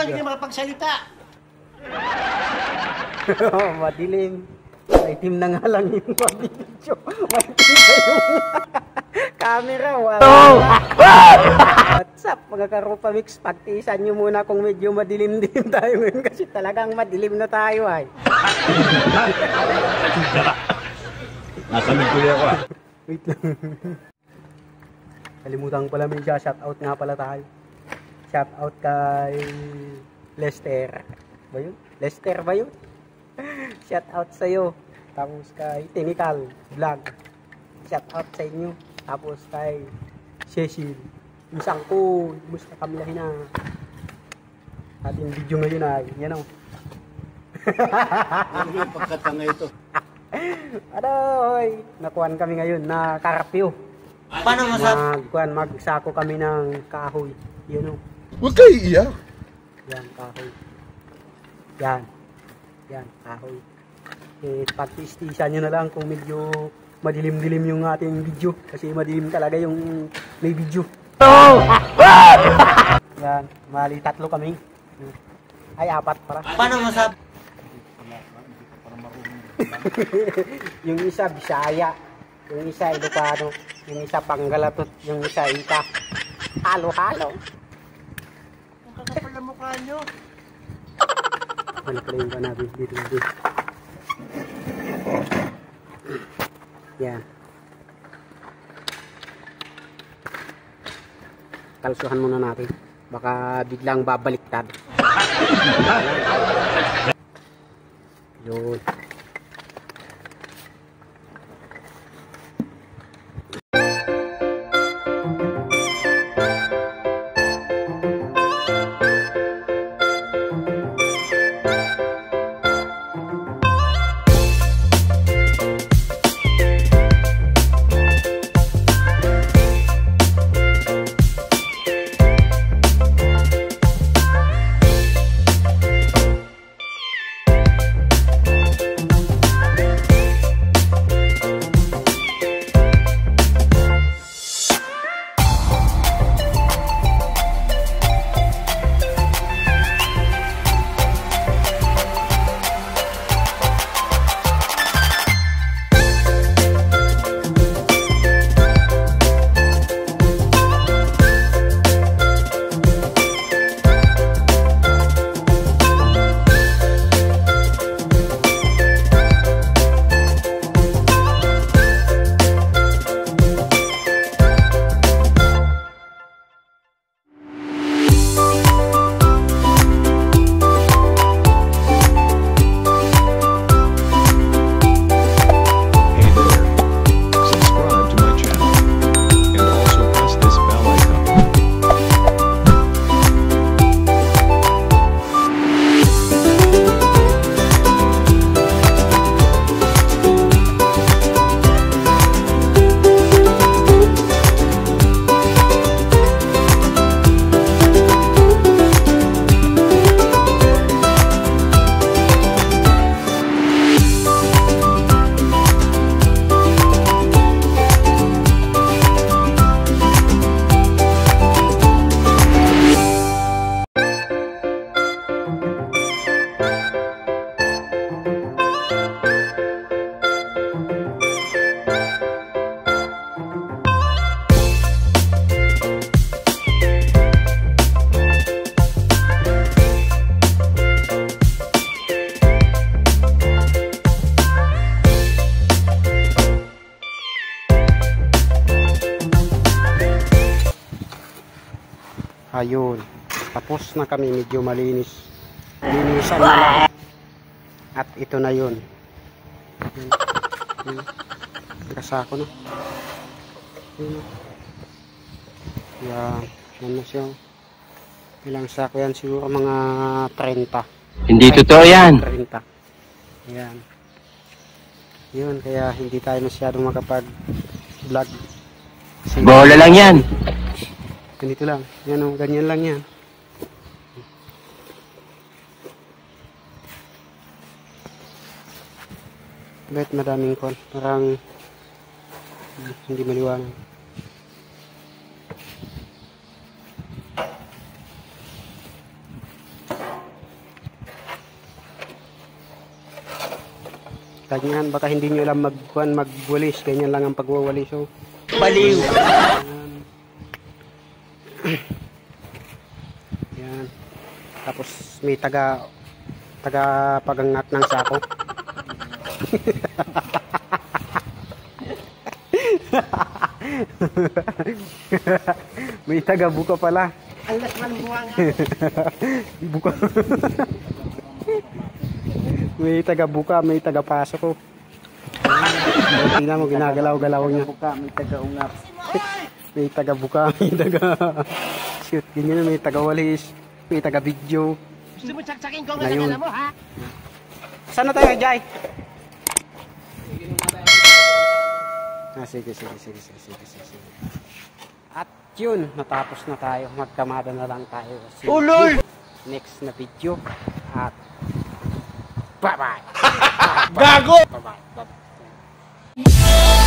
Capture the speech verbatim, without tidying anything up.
hindi ka makapagsalita. Oh, madilim. Maitim na nga lang yung video. Maitim na yung camera. Wow. What's up mga Karupa Mix? Pagtiisan nyo muna kung medyo madilim-dilim tayo ngayon kasi talagang madilim na tayo ay. Nasamig ko ako. Wait lang. Kalimutan ko pala may shout out nga pala tayo. Shout out kay Lester. Ba yun? Lester ba yun? Shout out sa'yo. Tapos kay Technical Vlog. Shout out sa inyo. Tapos kay Cecil. Isang ko. Musta kami lahin na. Ating video ngayon ay. Yan o. Ano yung pagkatanga ito? Adoy! Nakuhan kami ngayon na karapyo. Paano masab? Magkuhan, magsako kami ng kahoy. Yan o. Huwag kayo iiyak. Yan, kahoy. Yan. Yan, kahoy. Eh, pag-istisan nyo na lang kung medyo madilim-dilim yung ating video. Kasi madilim talaga yung may video. Oh! Yan, mali tatlo kami. Ay, apat para. Paano masab? Yung isa, Bisaya. Yung isa, Ilocano. Yung isa, Panggalatot. Yung isa, Ika. Halo-halo. Ang kakapal na mukha nyo. Ano pala yung natin dito dito. Yan. Kalsuhan muna natin. Baka biglang babaliktad. Yun. Ayun, tapos na kami, medyo malinis. Linisan na lahat. At ito na yun. Kasako na. Yun. Yan, yan na siya. Ilang sako yan, siguro mga thirty. Hindi totoo yan. thirty. Yan. Yun, kaya hindi tayo masyadong makapag-vlog. Bola lang yan. Ganito lang. Yan o, ganyan lang yan. Kahit madaming kon. Parang hindi maliwanag. Ganyan, baka hindi nyo alam magkuhan, magwalis. Ganyan lang ang pagwawalis. So, Baliw. yan. Yan. Tapos may taga taga pagangat ng sako. May taga buka pala. Ang lasman buwang. Buka. May taga buka, may taga pasok ko. Tingnan mo, ginagalaw-galaw niya. Buka, may taga-ungap. May taga buka, may taga shoot. Ganyan, may taga walis, may taga video. Gusto mo saksakin ko ang Ngayon. alam mo, ha? Saan na tayo, Jai? Ah, sige, sige, sige, sige, sige, sige, sige. At yun, natapos na tayo. Magkamada na lang tayo. See you Uloy! next na video. At bye-bye. Gago! Bye-bye. Bye-bye.